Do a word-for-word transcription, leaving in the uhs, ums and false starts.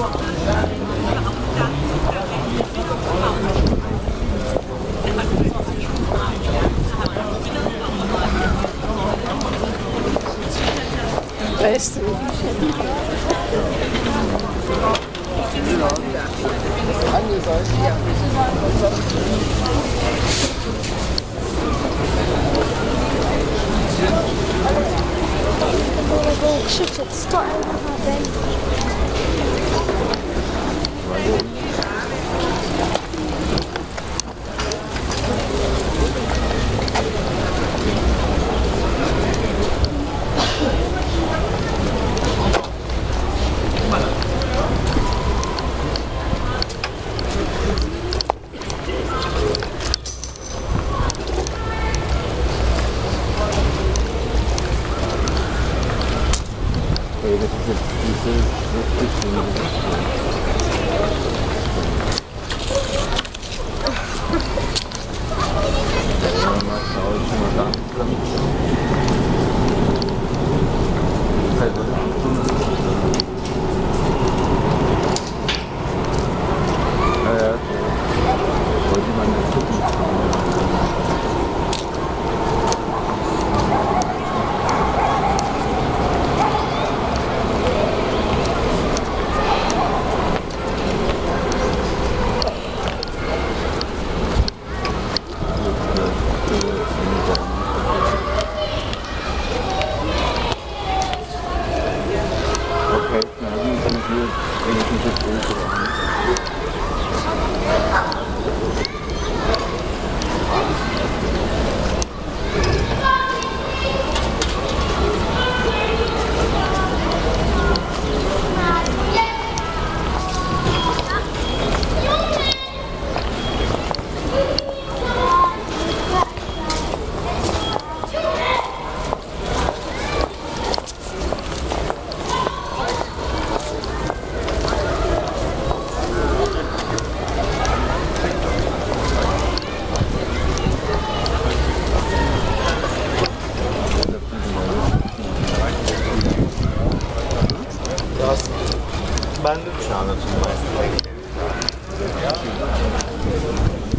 Weißt du? Krzyczeć, stoi na wędkę. Das ist jetzt diese wirklich mal schauen, wie man da damit. Ja, ja, wollte man nicht gucken. Okay, na, dann kann ich hier wenigstens das Bild machen. Ben de şu anda tutmayız.